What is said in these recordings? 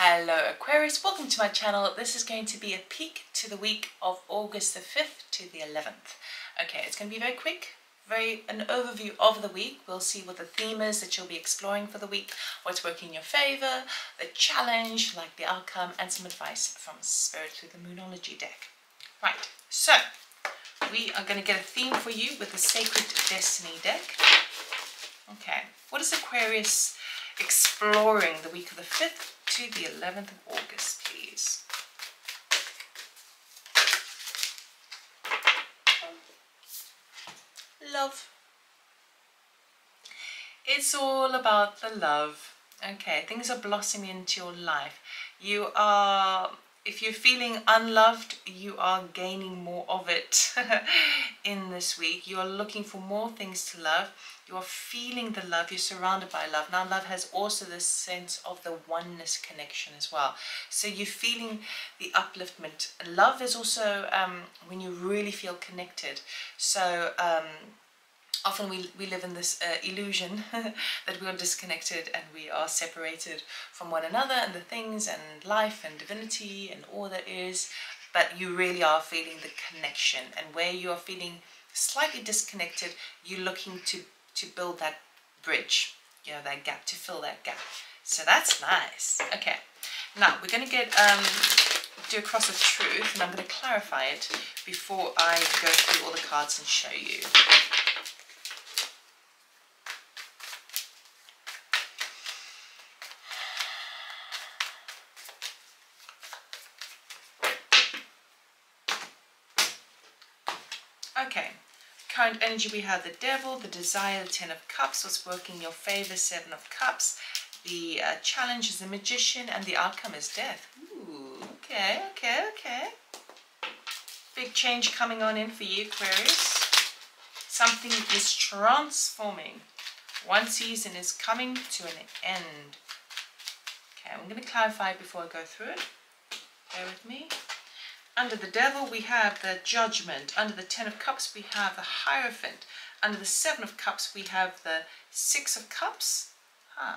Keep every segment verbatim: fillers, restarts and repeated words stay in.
Hello Aquarius, welcome to my channel. This is going to be a peek to the week of August the fifth to the eleventh. Okay, it's going to be very quick, very an overview of the week. We'll see what the theme is that you'll be exploring for the week, what's working in your favor, the challenge, like the outcome, and some advice from Spirit through the Moonology deck. Right, so we are going to get a theme for you with the Sacred Destiny deck. Okay, what is Aquarius exploring the week of the fifth to the eleventh of August, please? Love. It's all about the love. Okay, things are blossoming into your life. You are, if you're feeling unloved, you are gaining more of it in this week. You are looking for more things to love. You are feeling the love. You're surrounded by love. Now, love has also this sense of the oneness connection as well. So you're feeling the upliftment. Love is also um, when you really feel connected. So um, often we, we live in this uh, illusion that we are disconnected and we are separated from one another and the things and life and divinity and all that is. But you really are feeling the connection. And where you are feeling slightly disconnected, you're looking to to build that bridge, you know, that gap, to fill that gap. So that's nice. Okay, now we're going to get um do a cross of truth, and I'm going to clarify it before I go through all the cards and show you. Okay, current energy, we have the Devil, the Desire, the Ten of Cups, what's working in your favor, Seven of Cups, the uh, challenge is the Magician, and the outcome is Death. Ooh, okay, okay, okay. Big change coming on in for you, Aquarius. Something is transforming. One season is coming to an end. Okay, I'm going to clarify before I go through it. Bear with me. Under the Devil, we have the Judgment. Under the Ten of Cups, we have the Hierophant. Under the Seven of Cups, we have the Six of Cups. Huh.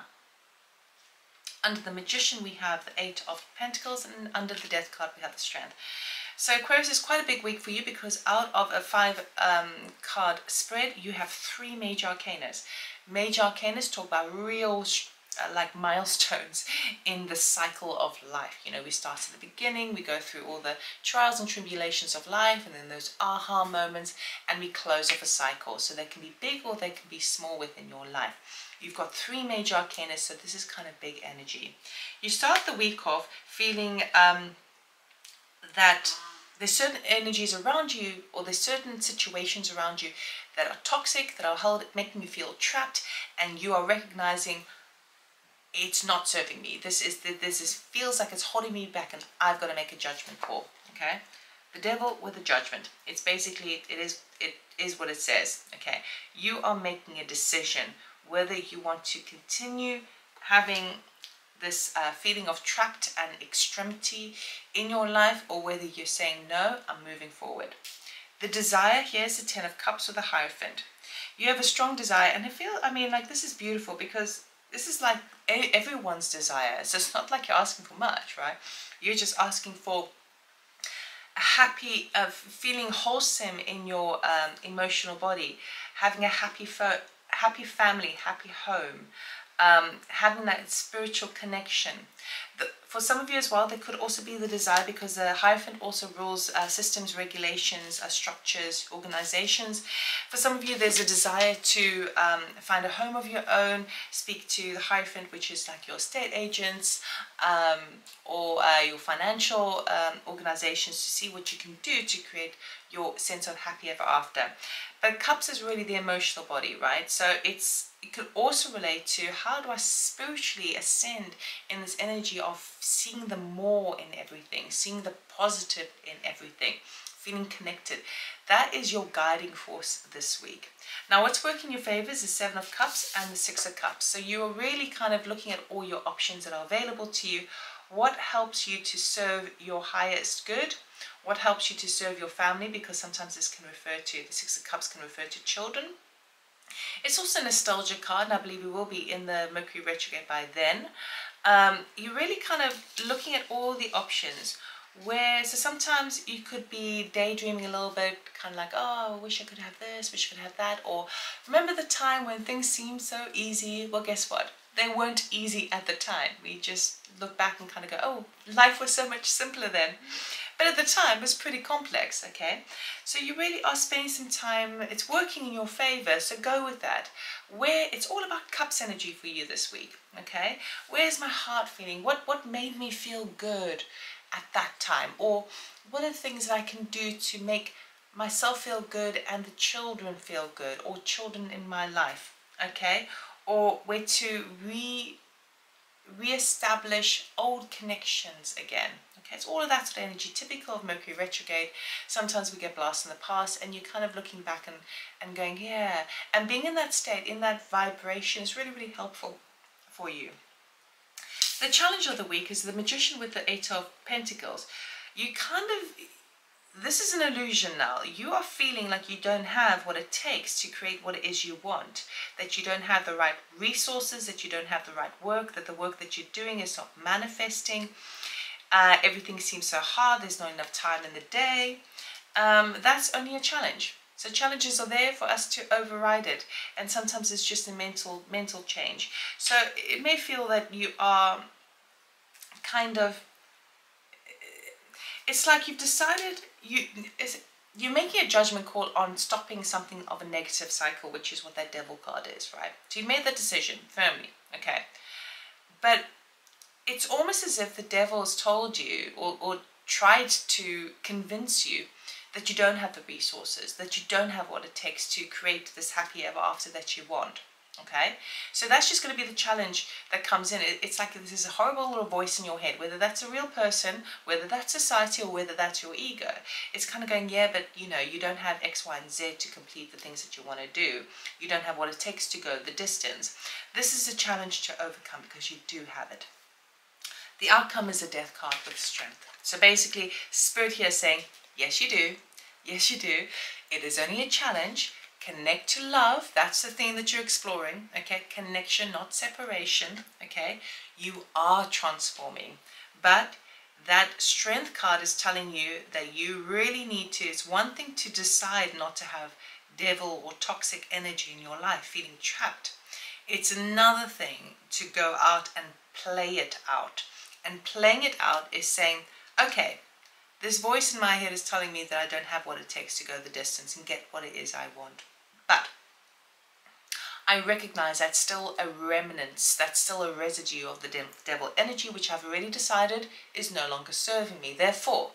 Under the Magician, we have the Eight of Pentacles. And under the Death card, we have the Strength. So Aquarius is quite a big week for you, because out of a five um, card spread, you have three major arcanas. Major arcanas talk about real Uh, like milestones in the cycle of life. You know, we start at the beginning, we go through all the trials and tribulations of life, and then those aha moments, and we close off a cycle. So they can be big or they can be small within your life. You've got three major arcana, so this is kind of big energy. You start the week off feeling um, that there's certain energies around you, or there's certain situations around you that are toxic, that are held, making you feel trapped, and you are recognizing it's not serving me. This is this is feels like it's holding me back, and I've got to make a judgment call. Okay, the Devil with a judgment. It's basically it is it is what it says. Okay, you are making a decision whether you want to continue having this uh, feeling of trapped and extremity in your life, or whether you're saying no, I'm moving forward. The Desire, here's the Ten of Cups with the Hierophant. You have a strong desire, and I feel I mean like this is beautiful, because this is like everyone's desire. So it's not like you're asking for much, right? You're just asking for a happy, uh, feeling wholesome in your um, emotional body, having a happy, happy family, happy home, um, having that spiritual connection. The, for some of you as well, there could also be the desire, because the Hierophant also rules uh, systems, regulations, uh, structures, organizations. For some of you, there's a desire to um, find a home of your own, speak to the Hierophant, which is like your estate agents um, or uh, your financial um, organizations, to see what you can do to create your sense of happy ever after. But Cups is really the emotional body, right? So it's it could also relate to, how do I spiritually ascend in this energy of seeing the more in everything, seeing the positive in everything, feeling connected. That is your guiding force this week. Now, what's working in your favor is the Seven of Cups and the Six of Cups. So you're really kind of looking at all your options that are available to you. What helps you to serve your highest good? What helps you to serve your family? Because sometimes this can refer to, the Six of Cups can refer to children. It's also a nostalgia card, and I believe we will be in the Mercury retrograde by then. Um, you're really kind of looking at all the options. Where, so sometimes you could be daydreaming a little bit, kind of like, oh, I wish I could have this, wish I could have that. Or remember the time when things seemed so easy? Well, guess what? They weren't easy at the time. We just look back and kind of go, oh, life was so much simpler then. But at the time, it was pretty complex, okay? So you really are spending some time, it's working in your favor, so go with that. Where, it's all about cups energy for you this week, okay? Where's my heart feeling? What, what made me feel good at that time? Or what are the things that I can do to make myself feel good and the children feel good, or children in my life, okay? Or where to re re-establish old connections again. Okay, it's all of that sort of energy, typical of Mercury retrograde. Sometimes we get lost in the past and you're kind of looking back and, and going, yeah. And being in that state, in that vibration is really, really helpful for you. The challenge of the week is the Magician with the Eight of Pentacles. You kind of, this is an illusion now. You are feeling like you don't have what it takes to create what it is you want, that you don't have the right resources, that you don't have the right work, that the work that you're doing is not manifesting. Uh, everything seems so hard, there's not enough time in the day. Um, that's only a challenge. So challenges are there for us to override it, and sometimes it's just a mental mental change. So it may feel that you are kind of, it's like you've decided, you, is, you're making a judgment call on stopping something of a negative cycle, which is what that Devil card is, right? So you made that decision firmly, okay? But it's almost as if the Devil has told you, or, or tried to convince you, that you don't have the resources, that you don't have what it takes to create this happy ever after that you want. Okay, so that's just going to be the challenge that comes in. It's like this is a horrible little voice in your head, whether that's a real person, whether that's society, or whether that's your ego. It's kind of going, yeah, but you know, you don't have X, Y, and Z to complete the things that you want to do. You don't have what it takes to go the distance. This is a challenge to overcome because you do have it. The outcome is a Death card with strength. So basically, Spirit here is saying, yes, you do. Yes, you do. It is only a challenge. Connect to love. That's the thing that you're exploring. Okay, connection, not separation. Okay, you are transforming. But that Strength card is telling you that you really need to, it's one thing to decide not to have devil or toxic energy in your life, feeling trapped. It's another thing to go out and play it out. And playing it out is saying, okay, this voice in my head is telling me that I don't have what it takes to go the distance and get what it is I want. But I recognize that's still a remnant, that's still a residue of the de devil energy, which I've already decided is no longer serving me. Therefore,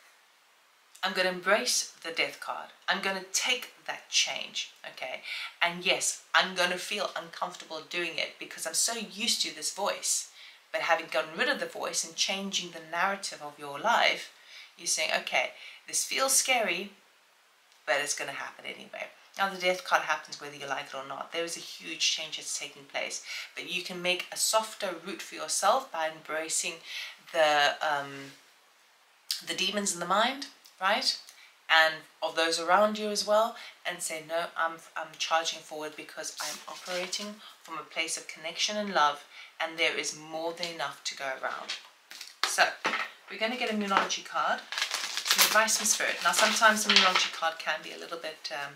I'm going to embrace the Death card. I'm going to take that change, okay? And yes, I'm going to feel uncomfortable doing it because I'm so used to this voice. But having gotten rid of the voice and changing the narrative of your life, you're saying, okay, this feels scary, but it's going to happen anyway. Now, the Death card happens whether you like it or not. There is a huge change that's taking place. But you can make a softer route for yourself by embracing the, um, the demons in the mind, right? And of those around you as well. And say, no, I'm, I'm charging forward because I'm operating from a place of connection and love. And there is more than enough to go around. So, we're going to get a Moonology card. Some advice from Spirit. Now, sometimes the Moonology card can be a little bit um,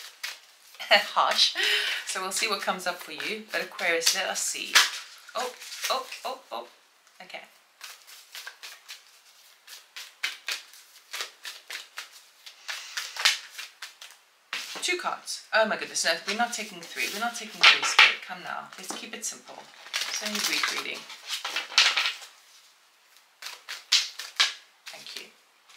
harsh. So we'll see what comes up for you. But Aquarius, let us see. Oh, oh, oh, oh. Okay. Two cards. Oh my goodness, no, we're not taking three. We're not taking three, Spirit. Come now. Let's keep it simple. It's only brief reading. Thank you.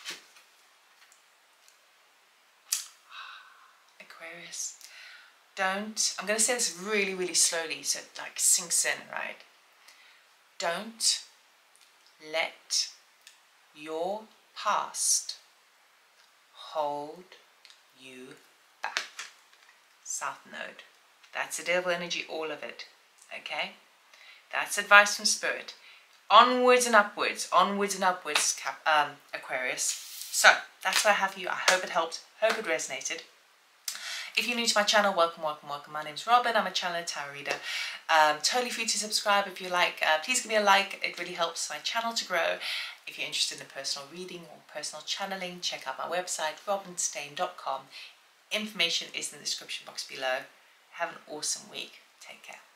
Aquarius. Don't, I'm going to say this really, really slowly so it like sinks in, right? Don't let your past hold you back. South Node. That's the devil energy, all of it. Okay? That's advice from Spirit. Onwards and upwards. Onwards and upwards, Cap um, Aquarius. So, that's what I have for you. I hope it helped. Hope it resonated. If you're new to my channel, welcome, welcome, welcome. My name's Robin. I'm a channel and tarot reader. Um, totally free to subscribe if you like. Uh, please give me a like. It really helps my channel to grow. If you're interested in personal reading or personal channeling, check out my website, robin stain dot com. Information is in the description box below. Have an awesome week. Take care.